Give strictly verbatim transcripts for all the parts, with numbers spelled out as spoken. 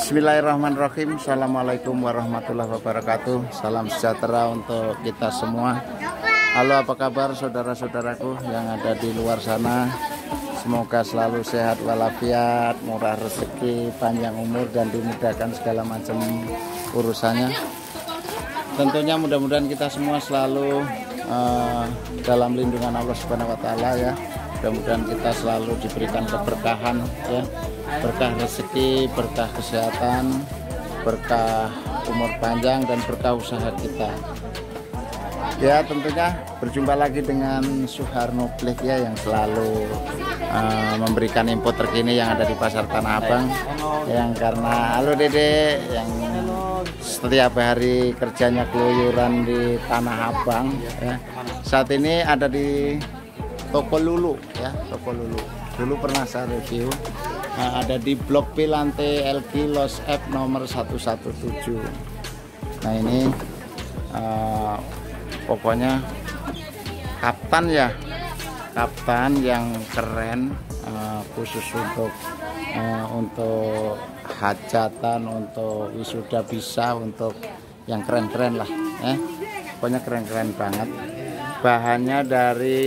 Bismillahirrahmanirrahim. Assalamualaikum warahmatullahi wabarakatuh. Salam sejahtera untuk kita semua. Halo, apa kabar saudara-saudaraku yang ada di luar sana? Semoga selalu sehat walafiat, murah rezeki, panjang umur, dan dimudahkan segala macam urusannya. Tentunya mudah-mudahan kita semua selalu uh, dalam lindungan Allah Subhanahu wa taala ya. Mudah-mudahan kita selalu diberikan keberkahan ya, berkah rezeki, berkah kesehatan, berkah umur panjang, dan berkah usaha kita. Ya, tentunya berjumpa lagi dengan Suharno Blik ya, yang selalu uh, memberikan info terkini yang ada di Pasar Tanah Abang. Yang karena halo Dede, yang setiap hari kerjanya keluyuran di Tanah Abang ya. Saat ini ada di Toko Lulu ya, Toko Lulu. Dulu pernah saya review. Nah, ada di Blok P lantai L G Los F nomor seratus tujuh belas. Nah, ini uh, pokoknya kaftan ya, kaftan yang keren, uh, khusus untuk uh, untuk hajatan, untuk wisuda bisa, untuk yang keren-keren lah ya. Pokoknya keren-keren banget. Bahannya dari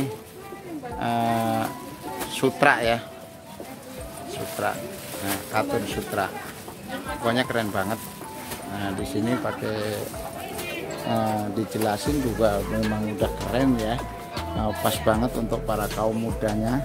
Uh, sutra ya, sutra, nah, katun sutra, pokoknya keren banget. Nah, di sini pakai uh, dijelasin juga memang udah keren ya, uh, pas banget untuk para kaum mudanya.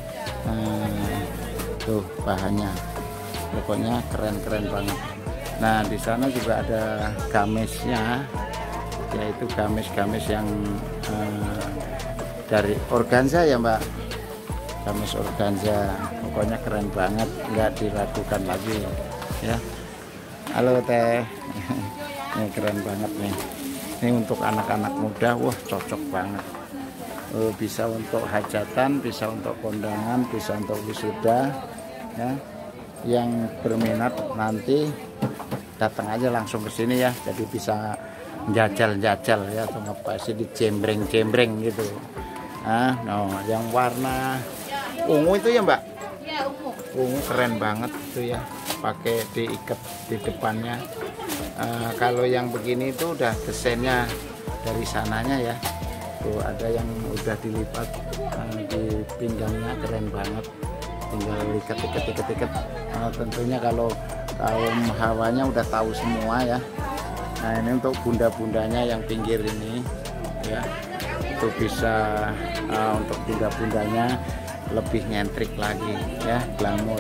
Uh, tuh bahannya, pokoknya keren-keren banget. Nah, di sana juga ada gamisnya, yaitu gamis-gamis yang uh, dari organza ya Mbak, gamis organza, pokoknya keren banget, nggak diragukan lagi ya. Halo Teh, ini keren banget nih, ini untuk anak-anak muda, wah cocok banget. Oh, bisa untuk hajatan, bisa untuk kondangan, bisa untuk wisuda ya. Yang berminat nanti datang aja langsung ke sini ya, jadi bisa jajal-jajal ya, atau ngepasi di cembreng-cembreng gitu. Ah, no, yang warna ungu itu ya Mbak? Ya, ungu. Ungu keren banget itu ya, pakai diikat di depannya. Uh, kalau yang begini itu udah desainnya dari sananya ya. Tuh ada yang udah dilipat uh, di pinggangnya, keren banget. Tinggal ikat-ikat-ikat-ikat. Uh, tentunya kalau kaum hawanya udah tahu semua ya. Nah, ini untuk bunda-bundanya yang pinggir ini ya. Itu bisa uh, untuk bunda-bundanya lebih nyentrik lagi ya, glamor.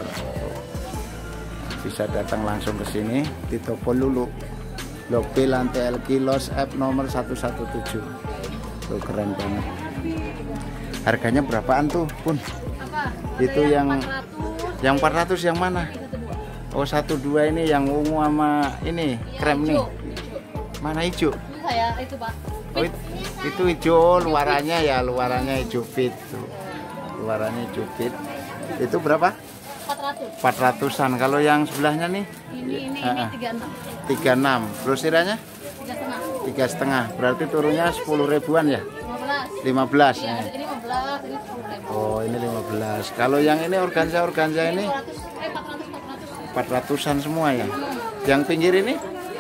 Bisa datang langsung ke sini di Toko Lulu, Blok B lantai L G Los F nomor seratus tujuh belas. Tuh keren banget. Harganya berapaan tuh Pun? Apa? Itu yang empat ratus. Yang empat ratus yang mana? Oh, satu dua ini yang ungu sama ini ya, krem hijau. Nih. Mana hijau? Itu saya itu Pak. Oh, itu hijau luarannya ya, luarannya hijau fit tuh. Luarannya hijau fit. Itu berapa? empat ratus. empat ratusan. Kalau yang sebelahnya nih? Ini ini uh, ini tiga puluh enam. tiga puluh enam. Grosiranya? tiga koma lima. tiga koma lima. Berarti turunnya sepuluh ribuan ya? lima belas. lima belas. Iya, ini lima belas, ini sepuluh ribu. Oh, ini lima belas. Kalau yang ini organza-organza ini? dua ratus, eh empat ratus, empat ratus. empat ratusan semua ya? Hmm. Yang pinggir ini?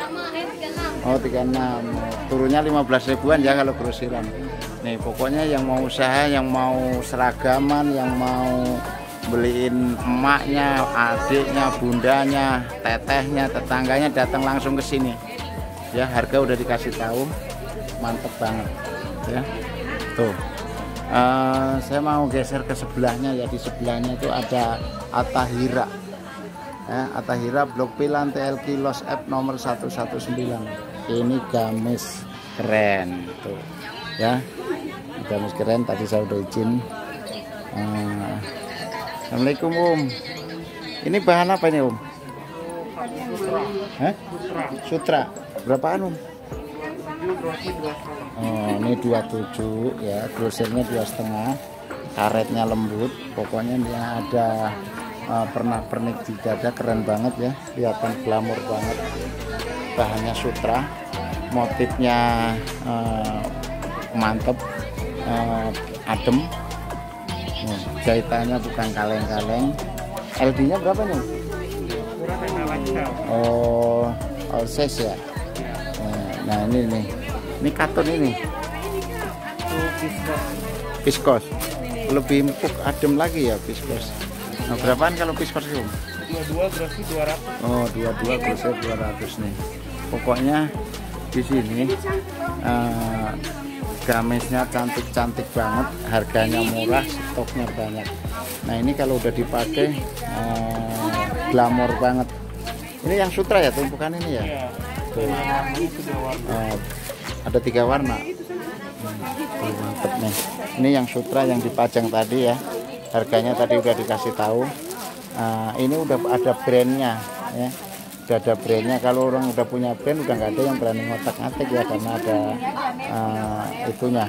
Oh, tiga puluh enam. Turunnya lima belas ribuan ya kalau grosiran. Nih, pokoknya yang mau usaha, yang mau seragaman, yang mau beliin emaknya, adiknya, bundanya, tetehnya, tetangganya, datang langsung ke sini. Ya, harga udah dikasih tahu. Mantep banget ya. Tuh. Uh, saya mau geser ke sebelahnya ya. Di sebelahnya itu ada Atahira. Ya, Atahira Blok P lantai L G Los F nomor seratus sembilan. Ini gamis keren tuh ya, gamis keren. Tadi saya udah izin. uh, Assalamualaikum Om. Ini bahan apa ini Om? Hah? Sutra. Berapaan Om? Oh, ini dua puluh tujuh ya, grosirnya dua setengah, karetnya lembut, pokoknya dia ada uh, pernak-pernik di dada, keren banget ya, kelihatan glamor banget. Bahannya sutra, motifnya uh, mantep, uh, adem. Nih, jahitannya bukan kaleng-kaleng. L D-nya berapa nih? Oh, all size ya. Nah ini nih, ini katun ini. Viskos. Lebih empuk, adem lagi ya viskos. Nah berapaan kalau viskos itu? dua puluh dua grosir dua ratus. Oh, dua puluh dua grosir dua ratus nih. Pokoknya di sini uh, gamisnya cantik-cantik banget, harganya murah, stoknya banyak. Nah ini kalau udah dipakai uh, glamor banget. Ini yang sutra ya, tumpukan ini ya. Iya. Tuh. Uh, ada tiga warna. Hmm, mantep nih. Ini yang sutra yang dipajang tadi ya. Harganya tadi udah dikasih tahu. Uh, ini udah ada brandnya ya. Udah ada brandnya. Kalau orang udah punya brand udah nggak ada yang berani ngotak-ngatik ya, karena ada uh, itunya,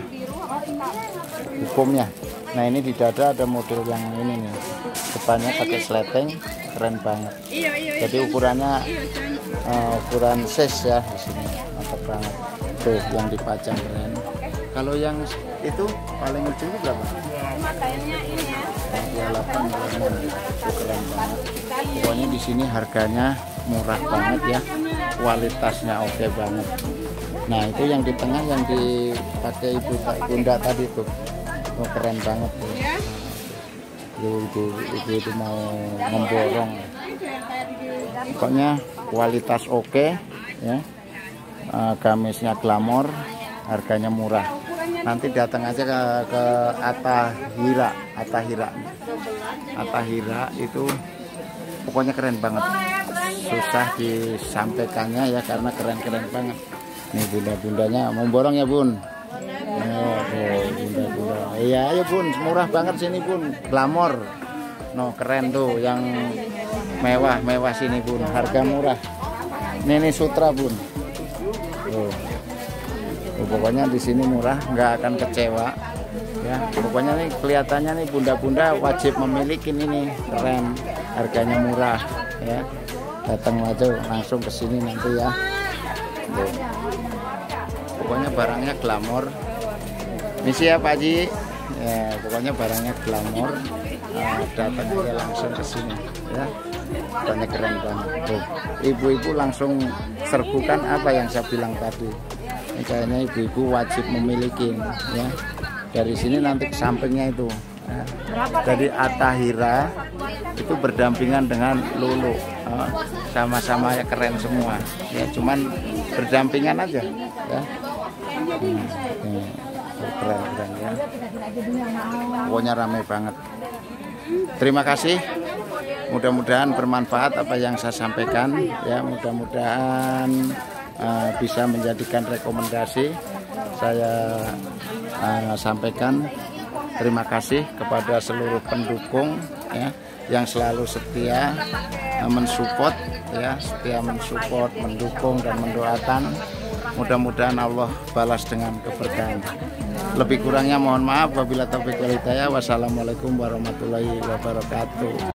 hukumnya. Nah ini di dada ada model yang ini nih, depannya pakai sleting, keren banget. Jadi ukurannya uh, ukuran size ya di sini, mantap banget. Tuh yang dipajang keren. Kalau yang itu paling ujung itu berapa? Kayaknya ini ya. dua puluh delapan, keren banget. Pokoknya di sini harganya murah banget ya, kualitasnya oke banget. Nah itu yang di tengah yang dipakai ibu bunda tadi tuh, oh, keren banget tuh. Ibu, ibu, ibu itu mau memborong. Pokoknya kualitas oke ya, uh, gamisnya glamor, harganya murah. Nanti datang aja ke, ke Atahira, Atahira, Atahira itu pokoknya keren banget. Susah disampaikannya ya karena keren-keren banget. Nih bunda-bundanya mau borong ya bun. Oh, oh, bunda-bunda. Iya ayo bun, murah banget sini bun, glamor. No keren tuh yang mewah-mewah sini bun, harga murah. Ini nih sutra bun. Oh. Oh, pokoknya di sini murah, nggak akan kecewa ya. Pokoknya nih kelihatannya nih bunda-bunda wajib memiliki ini nih, keren, harganya murah ya. Datang aja langsung ke sini nanti ya. Tuh. Pokoknya barangnya glamor. Misi ya Pak Haji. Ya, pokoknya barangnya glamor. Nah, datang aja langsung ke sini ya. Banyak keren banget. Tuh. Ibu-ibu langsung serbukan apa yang saya bilang tadi. Ini kayaknya ibu-ibu wajib memiliki ya. Dari sini nanti ke sampingnya itu ya. Dari Atahira itu berdampingan dengan Lulu, sama-sama ya keren semua ya, cuman berdampingan aja ya. Hmm, hmm, keren keren ya, pokoknya ramai banget. Terima kasih, mudah-mudahan bermanfaat apa yang saya sampaikan ya, mudah-mudahan uh, bisa menjadikan rekomendasi saya uh, sampaikan. Terima kasih kepada seluruh pendukung ya, yang selalu setia uh, mensupport ya, setia mensupport, mendukung dan mendoakan. Mudah-mudahan Allah balas dengan keberkahan. Lebih kurangnya mohon maaf. Wabillahi taufiq wal hidayah. Wassalamualaikum warahmatullahi wabarakatuh.